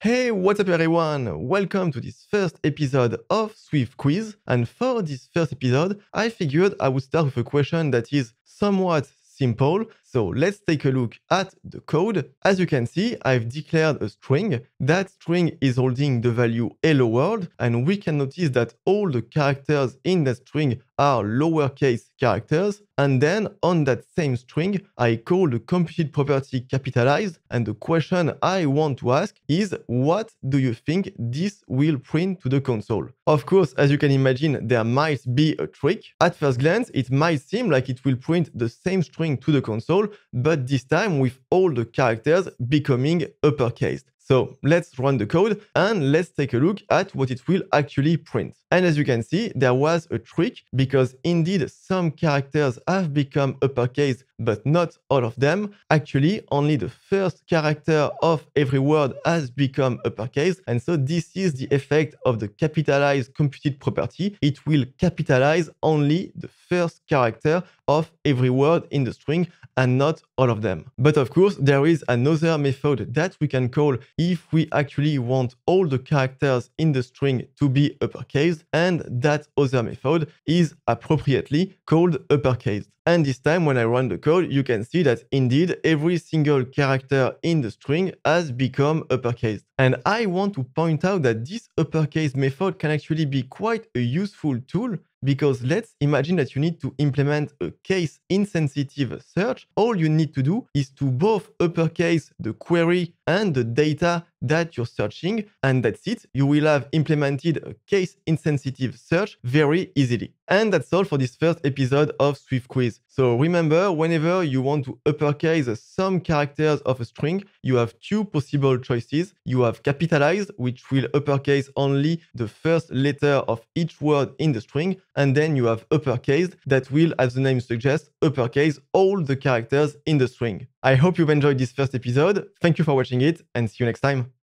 Hey, what's up everyone? Welcome to this first episode of Swift Quiz. And for this first episode, I figured I would start with a question that is somewhat simple. So let's take a look at the code. As you can see, I've declared a string. That string is holding the value hello world, and we can notice that all the characters in that string are lowercase characters. And then on that same string, I call the computed property capitalized. And the question I want to ask is, what do you think this will print to the console? Of course, as you can imagine, there might be a trick. At first glance, it might seem like it will print the same string to the console, but this time with all the characters becoming uppercase. So let's run the code and let's take a look at what it will actually print. And as you can see, there was a trick because indeed some characters have become uppercase, but not all of them. Actually, only the first character of every word has become uppercase. And so this is the effect of the capitalized computed property. It will capitalize only the first character of every word in the string and not all of them. But of course, there is another method that we can call if we actually want all the characters in the string to be uppercase, and that other method is appropriately called uppercase. And this time when I run the code, you can see that indeed every single character in the string has become uppercase. And I want to point out that this uppercase method can actually be quite a useful tool, because let's imagine that you need to implement a case-insensitive search. All you need to do is to both uppercase the query and the data that you're searching, and that's it. You will have implemented a case-insensitive search very easily. And that's all for this first episode of Swift Quiz. So remember, whenever you want to uppercase some characters of a string, you have two possible choices. You have capitalized, which will uppercase only the first letter of each word in the string, and then you have uppercase that will, as the name suggests, uppercase all the characters in the string. I hope you've enjoyed this first episode. Thank you for watching it, and see you next time.